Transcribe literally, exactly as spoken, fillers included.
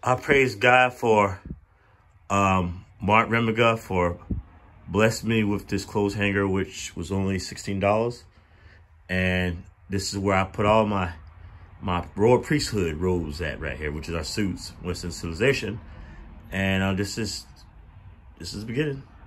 I praise God for um, Mark Remiga for blessing me with this clothes hanger, which was only sixteen dollars. And this is where I put all my my royal priesthood robes at right here, which is our suits, Western civilization. And uh, this is this is the beginning.